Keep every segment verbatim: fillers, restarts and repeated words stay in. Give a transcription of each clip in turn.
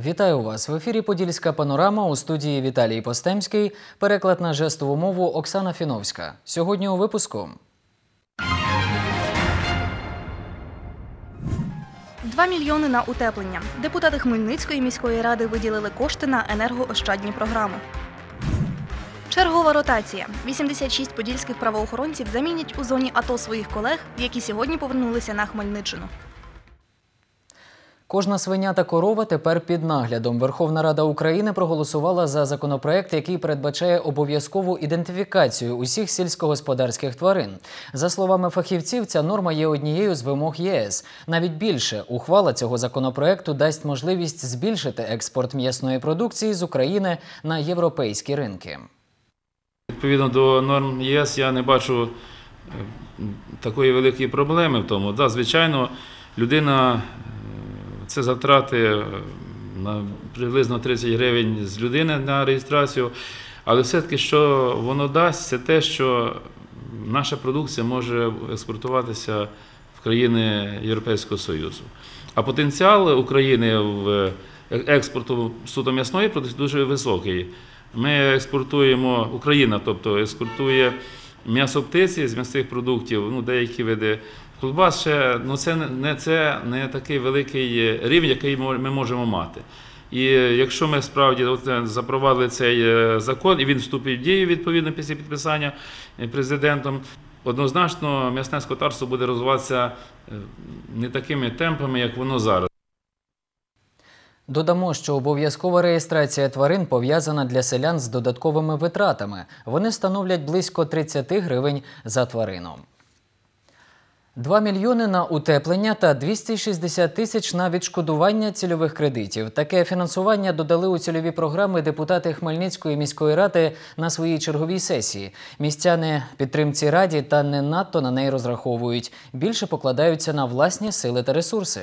Вітаю вас! В ефірі «Подільська панорама», у студії Віталій Постемський, переклад на жестову мову Оксана Фіновська. Сьогодні у випуску. Два мільйони на утеплення. Депутати Хмельницької міської ради виділили кошти на енергоощадні програми. Чергова ротація. вісімдесят шість подільських правоохоронців замінять у зоні АТО своїх колег, які сьогодні повернулися на Хмельниччину. Кожна свиня та корова тепер під наглядом. Верховна Рада України проголосувала за законопроект, який передбачає обов'язкову ідентифікацію усіх сільськогосподарських тварин. За словами фахівців, ця норма є однією з вимог ЄС. Навіть більше, ухвала цього законопроекту дасть можливість збільшити експорт м'ясної продукції з України на європейські ринки. Відповідно до норм ЄС я не бачу такої великої проблеми в тому. Да, звичайно, людина, це затрати на приблизно тридцять гривень з людини на реєстрацію, але все-таки, що воно дасть, це те, що наша продукція може експортуватися в країни Європейського Союзу. А потенціал України в експорту суто м'ясної продукції дуже високий. Ми експортуємо, Україна, тобто експортує м'ясо птиці з м'ясних продуктів, ну, деякі види колбас ще, ну, це не, це не такий великий рівень, який ми можемо мати. І якщо ми справді от, запровадили цей закон, і він вступить в дію відповідно після підписання президентом, однозначно м'ясне скотарство буде розвиватися не такими темпами, як воно зараз. Додамо, що обов'язкова реєстрація тварин пов'язана для селян з додатковими витратами. Вони становлять близько тридцять гривень за тварину. Два мільйони на утеплення та двісті шістдесят тисяч на відшкодування цільових кредитів. Таке фінансування додали у цільові програми депутати Хмельницької міської ради на своїй черговій сесії. Містяни підтримці раді та не надто на неї розраховують. Більше покладаються на власні сили та ресурси.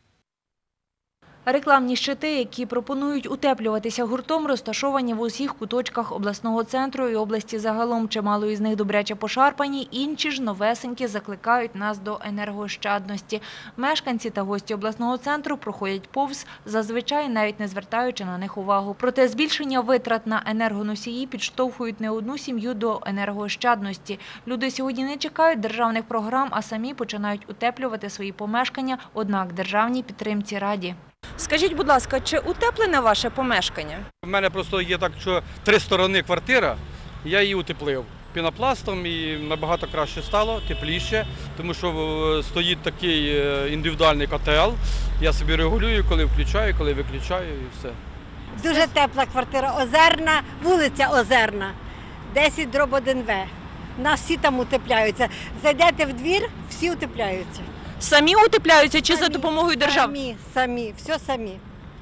Рекламні щити, які пропонують утеплюватися гуртом, розташовані в усіх куточках обласного центру і області загалом. Чимало із них добряче пошарпані, інші ж новесенькі закликають нас до енергоощадності. Мешканці та гості обласного центру проходять повз, зазвичай навіть не звертаючи на них увагу. Проте збільшення витрат на енергоносії підштовхують не одну сім'ю до енергоощадності. Люди сьогодні не чекають державних програм, а самі починають утеплювати свої помешкання, однак державній підтримці раді. Скажіть, будь ласка, чи утеплене ваше помешкання? У мене просто є так, що три сторони квартира, я її утеплив пінопластом і набагато краще стало, тепліше, тому що стоїть такий індивідуальний котел, я собі регулюю, коли включаю, коли виключаю і все. Дуже тепла квартира, Озерна, вулиця Озерна, десять дроб один В. Нас всі там утепляються. Зайдете в двір, всі утепляються. Самі утепляються чи самі, за допомогою держави? Самі, самі, все самі.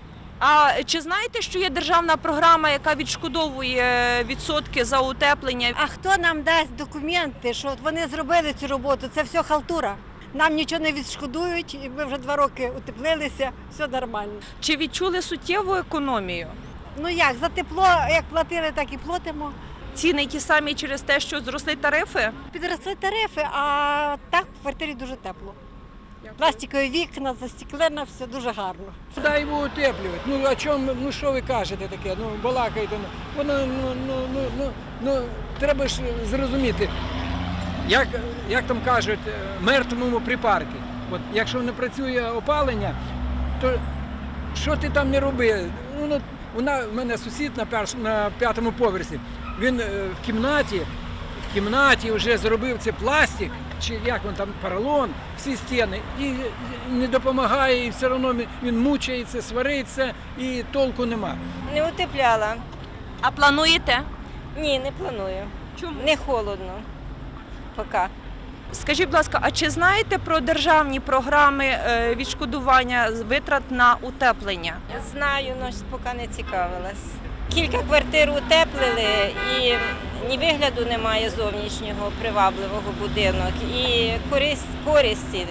А чи знаєте, що є державна програма, яка відшкодовує відсотки за утеплення? А хто нам дасть документи, що вони зробили цю роботу? Це все халтура. Нам нічого не відшкодують, і ми вже два роки утеплилися, все нормально. Чи відчули суттєву економію? Ну як, за тепло, як платили, так і платимо. Ціни ті самі через те, що зросли тарифи? Підросли тарифи, а так в квартирі дуже тепло. Пластикові вікна, застеклена, все дуже гарно. Дай його утеплювати. Ну, а чому, ну, що ви кажете таке? Ну, балакаєте. Воно, ну, ну, ну, ну, ну, треба ж зрозуміти, як, як там кажуть, мертвому припарки. От, якщо не працює опалення, то що ти там не роби? Ну, вона, в мене сусід на, перш, на п'ятому поверсі, він в кімнаті, в кімнаті вже зробив це пластик, чи як він там, поролон, всі стіни, і не допомагає, і все одно він мучається, свариться, і толку нема. Не утепляла. А плануєте? Ні, не планую. Чому? Не холодно. Поки. Скажіть, будь ласка, а чи знаєте про державні програми відшкодування витрат на утеплення? Знаю, але поки не цікавилась. Кілька квартир утеплили і ні вигляду немає зовнішнього привабливого будинок, і користь, користі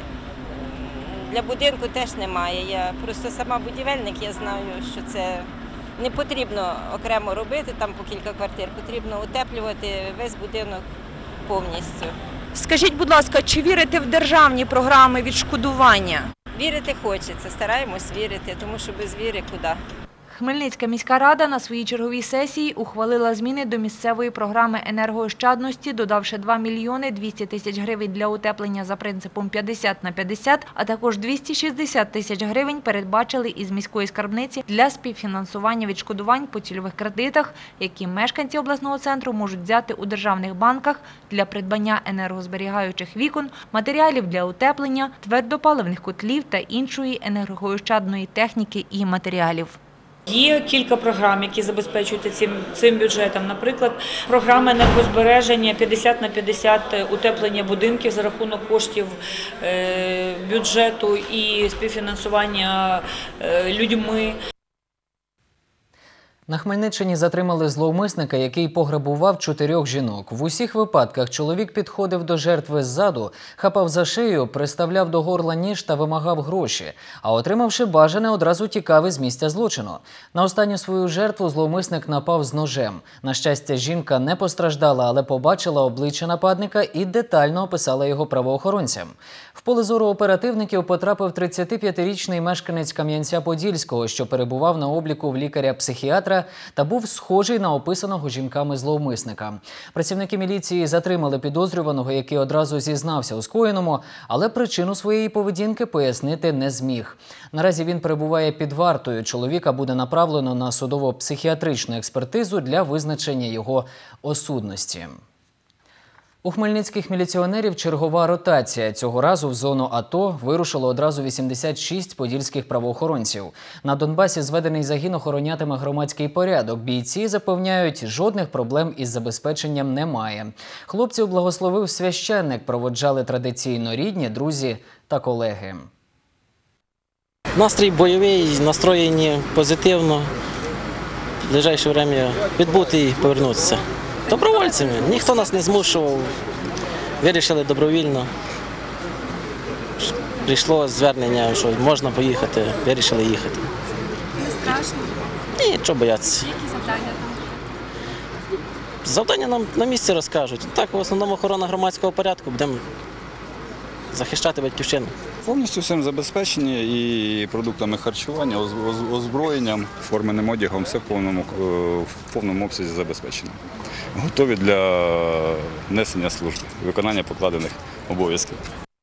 для будинку теж немає. Я просто сама будівельник, я знаю, що це не потрібно окремо робити, там по кілька квартир, потрібно утеплювати весь будинок повністю. Скажіть, будь ласка, чи вірите в державні програми відшкодування? Вірити хочеться, стараємось вірити, тому що без віри куди. Хмельницька міська рада на своїй черговій сесії ухвалила зміни до місцевої програми енергоощадності, додавши два мільйони двісті тисяч гривень для утеплення за принципом п'ятдесят на п'ятдесят, а також двісті шістдесят тисяч гривень передбачили із міської скарбниці для співфінансування відшкодувань по цільових кредитах, які мешканці обласного центру можуть взяти у державних банках для придбання енергозберігаючих вікон, матеріалів для утеплення, твердопаливних котлів та іншої енергоощадної техніки і матеріалів. Є кілька програм, які забезпечуються цим, цим бюджетом. Наприклад, програма енергозбереження п'ятдесят на п'ятдесят утеплення будинків за рахунок коштів е, бюджету і співфінансування е, людьми. На Хмельниччині затримали зловмисника, який пограбував чотирьох жінок. В усіх випадках чоловік підходив до жертви ззаду, хапав за шию, приставляв до горла ніж та вимагав гроші. А отримавши бажане, одразу тікав із місця злочину. На останню свою жертву зловмисник напав з ножем. На щастя, жінка не постраждала, але побачила обличчя нападника і детально описала його правоохоронцям. В поле зору оперативників потрапив тридцятип'ятирічний мешканець Кам'янця-Подільського, що перебував на обліку в лікаря-психіатра та був схожий на описаного жінками зловмисника. Працівники міліції затримали підозрюваного, який одразу зізнався у скоєному, але причину своєї поведінки пояснити не зміг. Наразі він перебуває під вартою. Чоловіка буде направлено на судово-психіатричну експертизу для визначення його осудності. У хмельницьких міліціонерів чергова ротація. Цього разу в зону АТО вирушило одразу вісімдесят шість подільських правоохоронців. На Донбасі зведений загін охоронятиме громадський порядок. Бійці запевняють, жодних проблем із забезпеченням немає. Хлопців благословив священник, проводжали традиційно рідні, друзі та колеги. Настрій бойовий, настроєні позитивно. В ближайше время відбути і повернутися. Добровольцями. Ніхто нас не змушував. Вирішили добровільно. Прийшло звернення, що можна поїхати. Вирішили їхати. Не страшно? Ні, чого боятися. Які завдання там? Завдання нам на місці розкажуть. Так, в основному охорона громадського порядку. Будемо захищати батьківщину. Повністю всім забезпечені і продуктами харчування, озброєнням, форменим одягом, все в повному, в повному обсязі забезпечено. Готові для несення служби, виконання покладених обов'язків.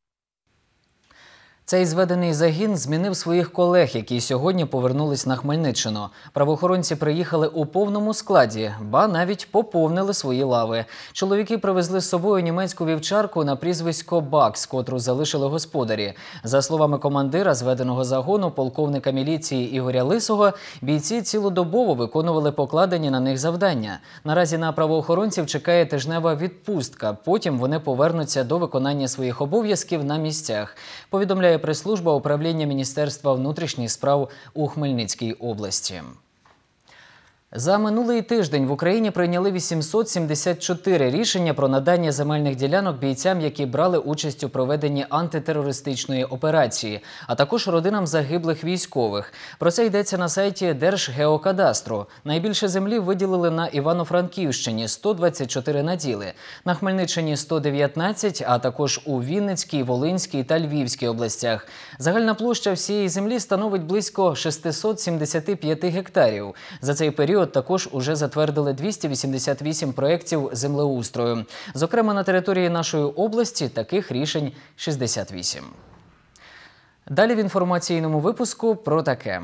Цей зведений загін змінив своїх колег, які сьогодні повернулись на Хмельниччину. Правоохоронці приїхали у повному складі, ба навіть поповнили свої лави. Чоловіки привезли з собою німецьку вівчарку на прізвисько Бакс, котру залишили господарі. За словами командира зведеного загону, полковника міліції Ігоря Лисого, бійці цілодобово виконували покладені на них завдання. Наразі на правоохоронців чекає тижнева відпустка, потім вони повернуться до виконання своїх обов'язків на місцях. Повідомляє прес-служба управління Міністерства внутрішніх справ у Хмельницькій області. За минулий тиждень в Україні прийняли вісімсот сімдесят чотири рішення про надання земельних ділянок бійцям, які брали участь у проведенні антитерористичної операції, а також родинам загиблих військових. Про це йдеться на сайті Держгеокадастру. Найбільше землі виділили на Івано-Франківщині – сто двадцять чотири наділи, на Хмельниччині – сто дев'ятнадцять, а також у Вінницькій, Волинській та Львівській областях. Загальна площа всієї землі становить близько шістсот сімдесят п'ять гектарів. За цей період також уже затвердили двісті вісімдесят вісім проєктів землеустрою. Зокрема, на території нашої області таких рішень шістдесят вісім. Далі в інформаційному випуску про таке.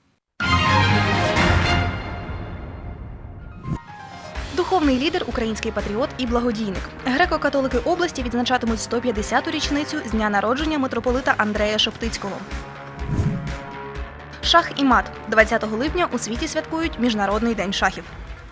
Духовний лідер, український патріот і благодійник. Греко-католики області відзначатимуть сто п'ятдесяту річницю з дня народження митрополита Андрея Шептицького. Шах і мат. двадцятого липня у світі святкують Міжнародний день шахів.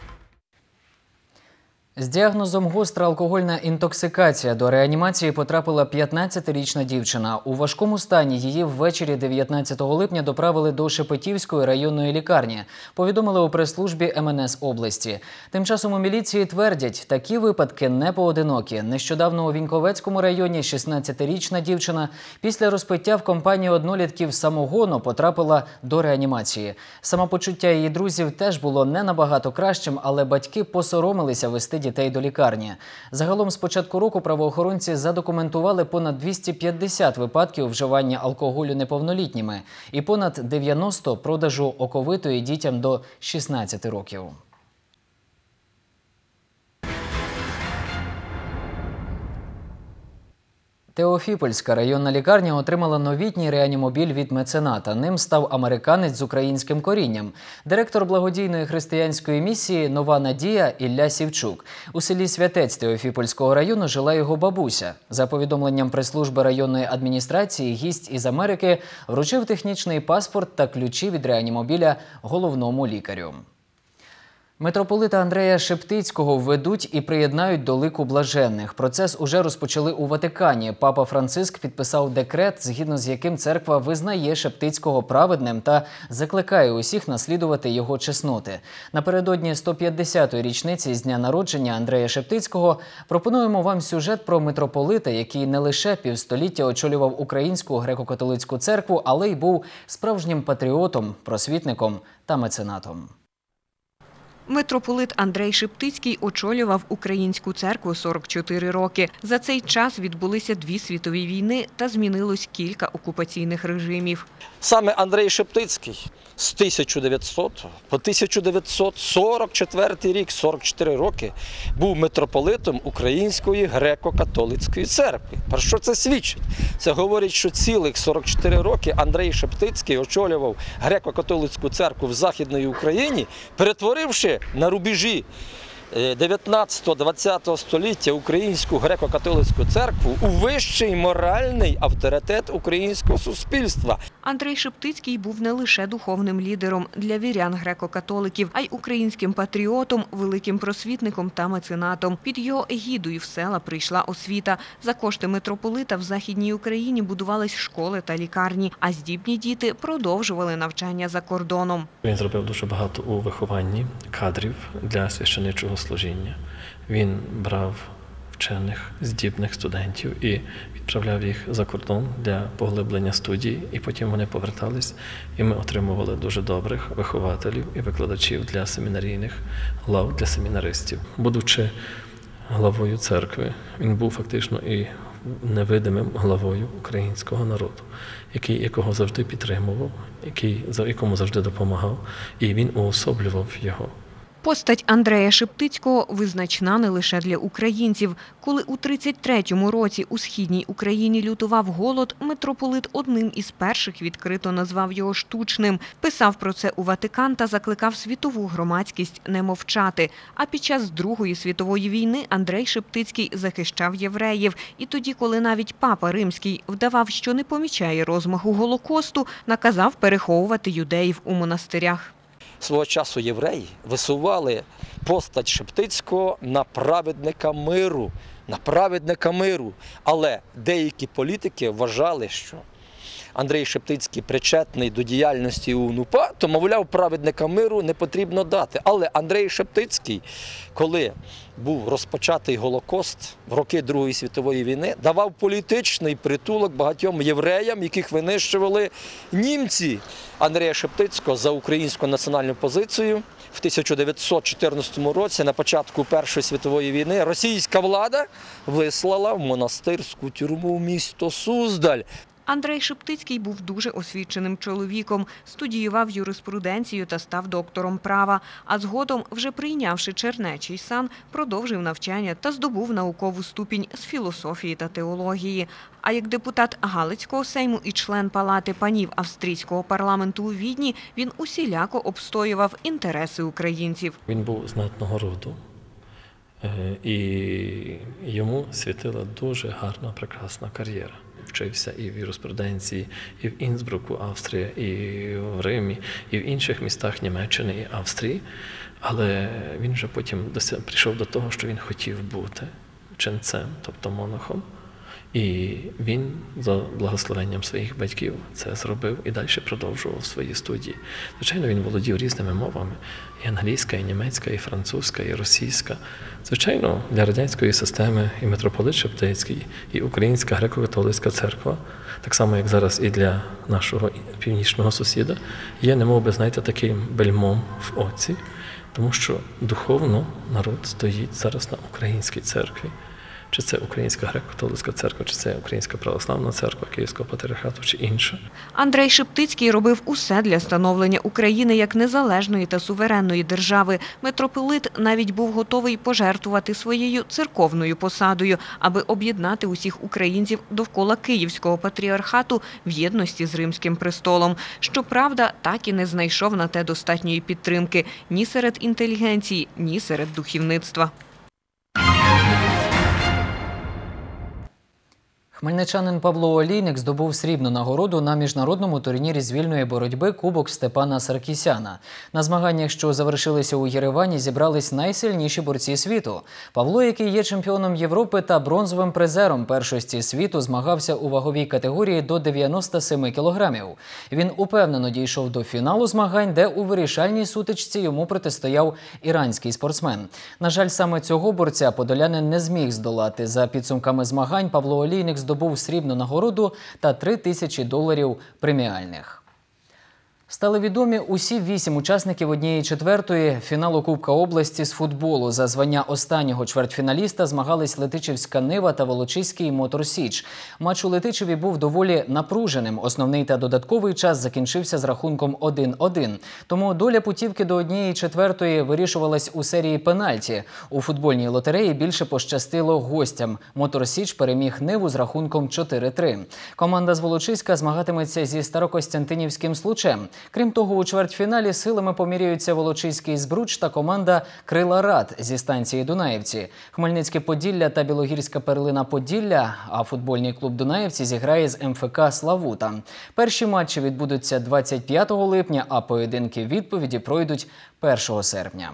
З діагнозом «гостра алкогольна інтоксикація» до реанімації потрапила п'ятнадцятирічна дівчина. У важкому стані її ввечері дев'ятнадцятого липня доправили до Шепетівської районної лікарні, повідомили у прес-службі ем ен ес області. Тим часом у міліції твердять, такі випадки не поодинокі. Нещодавно у Віньковецькому районі шістнадцятирічна дівчина після розпиття в компанії однолітків самогону потрапила до реанімації. Самопочуття її друзів теж було не набагато кращим, але батьки посоромилися вести дітей до лікарні. Загалом з початку року правоохоронці задокументували понад двісті п'ятдесят випадків вживання алкоголю неповнолітніми і понад дев'яносто продажу оковитої дітям до шістнадцяти років. Теофіпольська районна лікарня отримала новітній реанімобіль від мецената. Ним став американець з українським корінням. Директор благодійної християнської місії «Нова надія» Ілля Сівчук. У селі Святець Теофіпольського району жила його бабуся. За повідомленням прес-служби районної адміністрації, гість із Америки вручив технічний паспорт та ключі від реанімобіля головному лікарю. Митрополита Андрея Шептицького введуть і приєднають до лику блаженних. Процес уже розпочали у Ватикані. Папа Франциск підписав декрет, згідно з яким церква визнає Шептицького праведним та закликає усіх наслідувати його чесноти. Напередодні сто п'ятдесятої річниці з дня народження Андрея Шептицького пропонуємо вам сюжет про митрополита, який не лише півстоліття очолював Українську греко-католицьку церкву, але й був справжнім патріотом, просвітником та меценатом. Митрополит Андрей Шептицький очолював Українську церкву сорок чотири роки. За цей час відбулися дві світові війни та змінилось кілька окупаційних режимів. Саме Андрей Шептицький з тисяча дев'ятсотого по тисяча дев'ятсот сорок четвертий рік, сорок чотири роки, був митрополитом Української греко-католицької церкви. Про що це свідчить? Це говорить, що цілих сорок чотири роки Андрей Шептицький очолював греко-католицьку церкву в Західній Україні, перетворивши на рубежі дев'ятнадцятого-двадцятого століття Українську греко-католицьку церкву у вищий моральний авторитет українського суспільства. Андрей Шептицький був не лише духовним лідером для вірян греко-католиків, а й українським патріотом, великим просвітником та меценатом. Під його егідою в села прийшла освіта. За кошти митрополита в Західній Україні будувались школи та лікарні, а здібні діти продовжували навчання за кордоном. Він зробив дуже багато у вихованні кадрів для священичого служіння. Він брав вчених, здібних студентів і відправляв їх за кордон для поглиблення студій, і потім вони повертались, і ми отримували дуже добрих вихователів і викладачів для семінарійних лав, для семінаристів. Будучи главою церкви, він був фактично і невидимим главою українського народу, який, якого завжди підтримував, який, якому завжди допомагав, і він уособлював його. Постать Андрея Шептицького визначна не лише для українців. Коли у тридцять третьому році у Східній Україні лютував голод, митрополит одним із перших відкрито назвав його штучним. Писав про це у Ватикан та закликав світову громадськість не мовчати. А під час Другої світової війни Андрей Шептицький захищав євреїв. І тоді, коли навіть Папа Римський вдавав, що не помічає розмаху Голокосту, наказав переховувати юдеїв у монастирях. Свого часу євреї висували постать Шептицького на праведника миру, на праведника миру. Але деякі політики вважали, що Андрей Шептицький причетний до діяльності УНУПА, то, мовляв, праведника миру не потрібно дати. Але Андрей Шептицький, коли був розпочатий Голокост в роки Другої світової війни, давав політичний притулок багатьом євреям, яких винищували німці. Андрея Шептицького за українську національну позицію в тисяча дев'ятсот чотирнадцятому році, на початку Першої світової війни, російська влада вислала в монастирську тюрму в місто Суздаль. Андрей Шептицький був дуже освіченим чоловіком, студіював юриспруденцію та став доктором права, а згодом, вже прийнявши чернечий сан, продовжив навчання та здобув наукову ступінь з філософії та теології. А як депутат Галицького сейму і член Палати панів австрійського парламенту у Відні, він усіляко обстоював інтереси українців. Він був знатного роду, і йому світила дуже гарна, прекрасна кар'єра. Вчився і в юриспруденції, і в Інсбруку, Австрія, і в Римі, і в інших містах Німеччини і Австрії. Але він вже потім прийшов до того, що він хотів бути ченцем, тобто монахом. І він за благословенням своїх батьків це зробив і далі продовжував свої студії. Звичайно, він володів різними мовами – і англійська, і німецька, і французька, і російська. Звичайно, для радянської системи і митрополит Шептицький, і Українська греко-католицька церква, так само, як зараз і для нашого північного сусіда, є, немов би, знаєте, таким бельмом в оці, Тому що духовно народ стоїть зараз на українській церкві. Чи це Українська греко-католицька церква, чи це Українська православна церква Київського патріархату, чи інша. Андрей Шептицький робив усе для становлення України як незалежної та суверенної держави. Митрополит навіть був готовий пожертвувати своєю церковною посадою, аби об'єднати усіх українців довкола Київського патріархату в єдності з Римським престолом. Щоправда, так і не знайшов на те достатньої підтримки ні серед інтелігенції, ні серед духовництва. Хмельничанин Павло Олійник здобув срібну нагороду на міжнародному турнірі з вільної боротьби «Кубок Степана Саркісяна». На змаганнях, що завершилися у Єревані, зібрались найсильніші борці світу. Павло, який є чемпіоном Європи та бронзовим призером першості світу, змагався у ваговій категорії до дев'яноста семи кілограмів. Він упевнено дійшов до фіналу змагань, де у вирішальній сутичці йому протистояв іранський спортсмен. На жаль, саме цього борця подолянин не зміг здолати. За підсумками змагань Павло Олійник здобув здобув срібну нагороду та три тисячі доларів преміальних. Стали відомі усі вісім учасників однієї четвертої фіналу Кубка області з футболу. За звання останнього чвертьфіналіста змагались Летичівська Нива та Волочиський Мотор Січ. Матч у Летичеві був доволі напруженим. Основний та додатковий час закінчився з рахунком один один. Тому доля путівки до однієї четвертої вирішувалась у серії пенальті. У футбольній лотереї більше пощастило гостям. Мотор Січ переміг Ниву з рахунком чотири три. Команда з Волочиська змагатиметься зі Старокостянтинівським Случем. Крім того, у чвертьфіналі силами поміряються Волочиський Збруч та команда «Крила Рад» зі станції Дунаївці. Хмельницьке Поділля та Білогірська Перлина Поділля, а футбольний клуб Дунаївці зіграє з ем еф ка «Славута». Перші матчі відбудуться двадцять п'ятого липня, а поєдинки відповіді пройдуть першого серпня.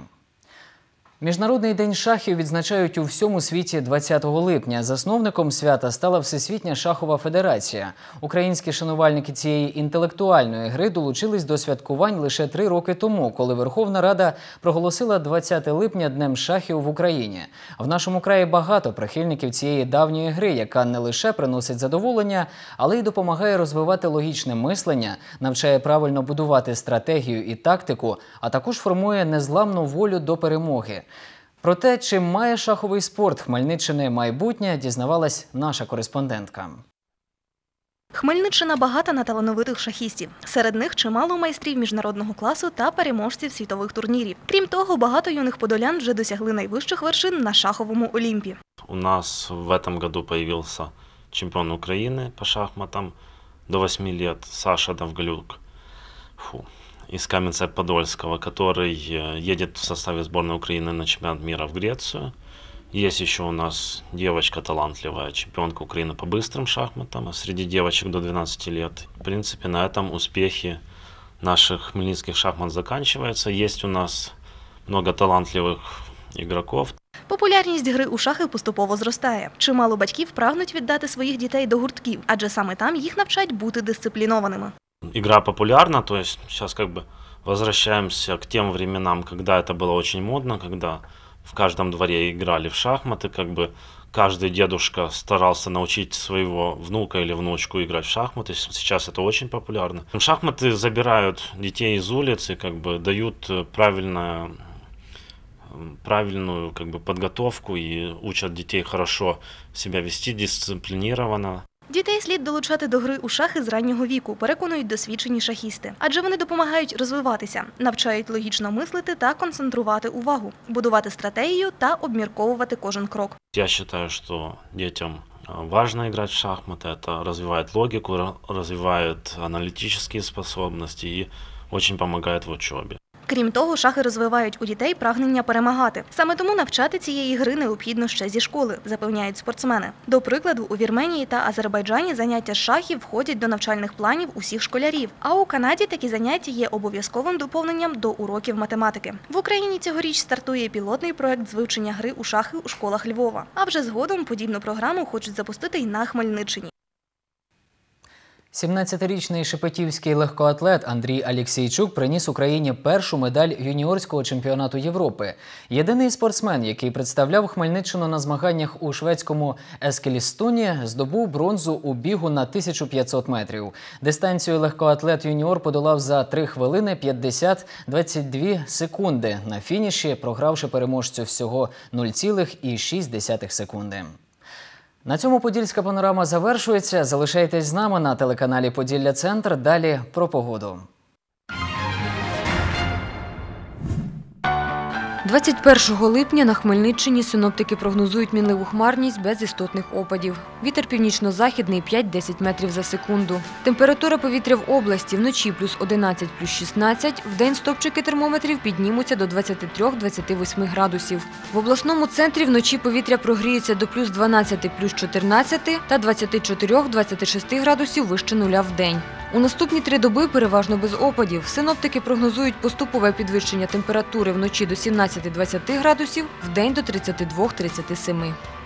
Міжнародний день шахів відзначають у всьому світі двадцятого липня. Засновником свята стала Всесвітня шахова федерація. Українські шанувальники цієї інтелектуальної гри долучились до святкувань лише три роки тому, коли Верховна Рада проголосила двадцяте липня Днем шахів в Україні. В нашому краї багато прихильників цієї давньої гри, яка не лише приносить задоволення, але й допомагає розвивати логічне мислення, навчає правильно будувати стратегію і тактику, а також формує незламну волю до перемоги. Про те, чим має шаховий спорт Хмельниччини майбутнє, дізнавалась наша кореспондентка. Хмельниччина багата на талановитих шахістів. Серед них чимало майстрів міжнародного класу та переможців світових турнірів. Крім того, багато юних подолян вже досягли найвищих вершин на шаховому Олімпі. У нас в этом году появился чемпион Украины по шахматам до восьми лет Саша Довголюк. Фу. Из Каменца-Подольского, который едет в составе сборной Украины на чемпионат мира в Грецию. Есть еще у нас девочка талантливая, чемпионка Украины по быстрым шахматам, среди девочек до двенадцати лет. В принципе, на этом успехи наших хмельницких шахмат заканчиваются. Есть у нас много талантливых игроков. Популярність гри у шахи поступово зростає. Чимало батьків прагнуть віддати своїх дітей до гуртків, адже саме там їх навчать бути дисциплінованими. Игра популярна, то есть сейчас как бы возвращаемся к тем временам, когда это было очень модно, когда в каждом дворе играли в шахматы, как бы каждый дедушка старался научить своего внука или внучку играть в шахматы. Сейчас это очень популярно. Шахматы забирают детей из улицы, как бы дают правильное, правильную как бы подготовку и учат детей хорошо себя вести, дисциплинированно. Дітей слід долучати до гри у шахи з раннього віку, переконують досвідчені шахісти. Адже вони допомагають розвиватися, навчають логічно мислити та концентрувати увагу, будувати стратегію та обмірковувати кожен крок. Я вважаю, що дітям важно грати в шахмати, це розвиває логіку, розвиває аналітичні здібності і дуже допомагає в учобі. Крім того, шахи розвивають у дітей прагнення перемагати. Саме тому навчати цієї гри необхідно ще зі школи, запевняють спортсмени. До прикладу, у Вірменії та Азербайджані заняття з шахів входять до навчальних планів усіх школярів. А у Канаді такі заняття є обов'язковим доповненням до уроків математики. В Україні цьогоріч стартує пілотний проект з вивчення гри у шахи у школах Львова. А вже згодом подібну програму хочуть запустити й на Хмельниччині. сімнадцятирічний шепетівський легкоатлет Андрій Алєксійчук приніс Україні першу медаль юніорського чемпіонату Європи. Єдиний спортсмен, який представляв Хмельниччину на змаганнях у шведському Ескелістуні, здобув бронзу у бігу на тисячу п'ятсот метрів. Дистанцію легкоатлет юніор подолав за три хвилини п'ятдесят двадцять дві секунди, на фініші програвши переможцю всього нуль цілих шість десятих секунди. На цьому Подільська панорама завершується. Залишайтесь з нами на телеканалі «Поділля Центр». Далі про погоду. двадцять першого липня на Хмельниччині синоптики прогнозують мінливу хмарність без істотних опадів. Вітер північно-західний п'ять-десять метрів за секунду. Температура повітря в області вночі плюс одинадцять, плюс шістнадцять, вдень стопчики термометрів піднімуться до двадцяти трьох - двадцяти восьми градусів. В обласному центрі вночі повітря прогріється до плюс дванадцяти, плюс чотирнадцяти та двадцяти чотирьох - двадцяти шести градусів вище нуля вдень. У наступні три доби переважно без опадів. Синоптики прогнозують поступове підвищення температури вночі до сімнадцяти - двадцяти градусів, вдень до тридцяти двох - тридцяти семи.